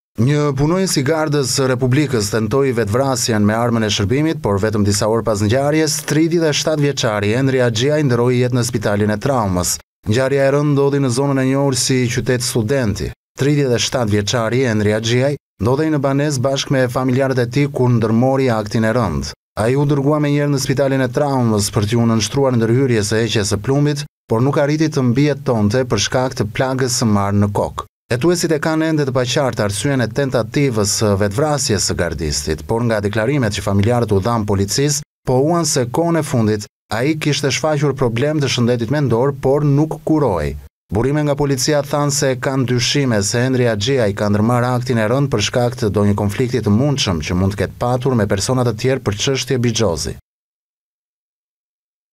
Një punues i gardës së Republikës tentoi vetvrasjen me armën e shërbimit, por vetëm disa orë pas ngjarjes, 37 vjeçari Henri Axhiaj ndroi jetë në spitalin e traumës. Ngjarja e rëndë ndodhi në zonën e njohur si Qytet Studenti. 37 vjeçari Henri Axhiaj ndodhej në banesë bashkë me familjarët e tij kur ndërmori aktin e rëndë. Ai u dërgua menjëherë në spitalin e traumës për t'u nënshtruar ndërhyrjes së heqjes së plumbit, por nuk arriti të mbijetonte për shkak të plagës së marrë në kokë. Hetuesit e kanë ende të paqartë arsyeën e tentativës së vetvrasjes së gardistit, por nga deklarimet që familjarët u dhanë policisë, pohuan se kohën e fundit ai kishte shfaqur problem të shëndetit mendor, por nuk kuroi. Burime nga policia thanë se kanë dyshime se Henri Axhiaj ka ndërmarrë aktin e rëndë për shkak të ndonjë konflikti të mundshëm që mund të ketë patur me persona të tjerë për çështje bixhozi.